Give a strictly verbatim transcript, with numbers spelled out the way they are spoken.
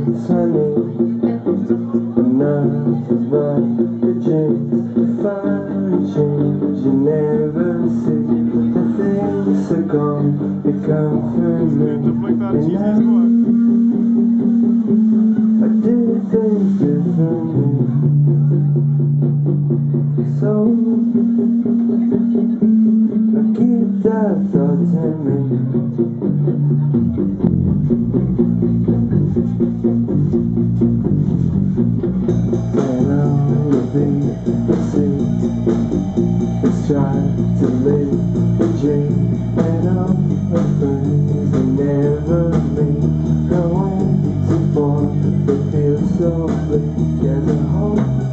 it's funny enough to run the dreams, find change you never see. The things are gone, they come from me, and now I do things differently. So I keep that thought in me. And on the beat, let's see, let's try to live a dream. And all the friends we never meet, no waiting for, they feel so bleak as a hope.